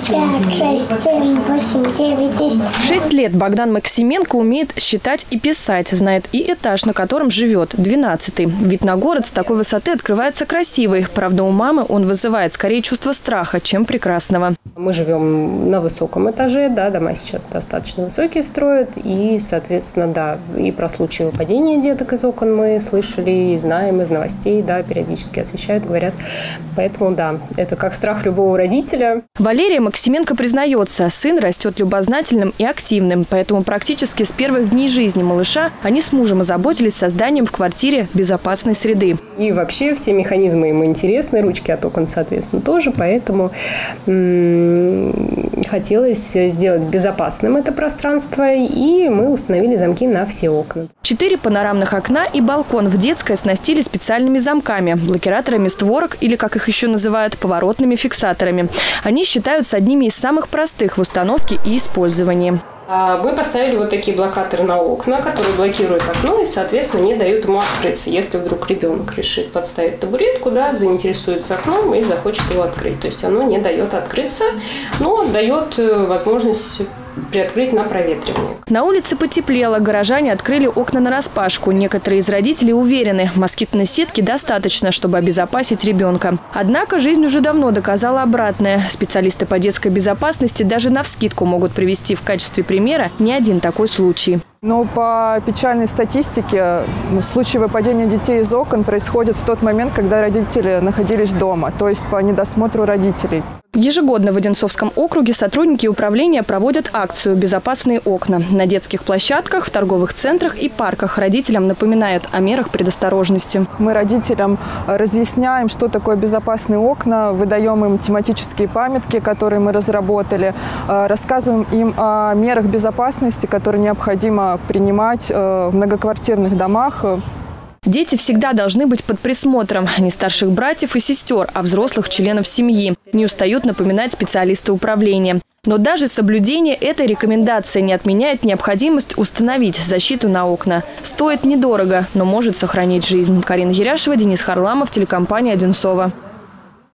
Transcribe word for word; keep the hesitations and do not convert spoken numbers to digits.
пять, шесть, семь, восемь, девять, десять. В шесть лет Богдан Максименко умеет считать и писать, знает и этаж, на котором живет, двенадцатый. Вид на город с такой высоты открывается красивый. Правда, у мамы он вызывает скорее чувство страха, чем прекрасного. Мы живем на высоком этаже, да, дома сейчас достаточно высокие строят, и, соответственно, да, и про случаи выпадения деток из окон мы слышали и знаем из новостей, да, периодически освещают, говорят. Поэтому, да, это как страх любого родителя. Валерия Максименко признается, сын растет любознательным и активным, поэтому практически с первых дней жизни малыша они с мужем озаботились созданием в квартире безопасной среды. И вообще все механизмы ему интересны, ручки от окон, соответственно, тоже, поэтому м-м, хотелось сделать безопасным это пространство, и мы установили замки на все окна. Четыре панорамных окна и балкон в детской оснастили специальными замками, блокираторами створок или, как их еще называют, поворотными фиксаторами. Они считаются одними из самых простых в установке и использовании. Мы поставили вот такие блокаторы на окна, которые блокируют окно и, соответственно, не дают ему открыться. Если вдруг ребенок решит подставить табуретку, да, заинтересуется окном и захочет его открыть. То есть оно не дает открыться, но дает возможность приоткрыть на проветривание. На улице потеплело, горожане открыли окна нараспашку. Некоторые из родителей уверены, москитной сетки достаточно, чтобы обезопасить ребенка. Однако жизнь уже давно доказала обратное. Специалисты по детской безопасности даже навскидку могут привести в качестве примера не один такой случай. Но по печальной статистике случаи выпадения детей из окон происходят в тот момент, когда родители находились дома, то есть по недосмотру родителей. Ежегодно в Одинцовском округе сотрудники управления проводят акцию «Безопасные окна». На детских площадках, в торговых центрах и парках родителям напоминают о мерах предосторожности. Мы родителям разъясняем, что такое безопасные окна, выдаем им тематические памятки, которые мы разработали, рассказываем им о мерах безопасности, которые необходимо принимать в многоквартирных домах. Дети всегда должны быть под присмотром не старших братьев и сестер, а взрослых членов семьи. Не устают напоминать специалисты управления. Но даже соблюдение этой рекомендации не отменяет необходимость установить защиту на окна. Стоит недорого, но может сохранить жизнь. Карина Еряшева, Денис Харламов, телекомпания «Одинцово».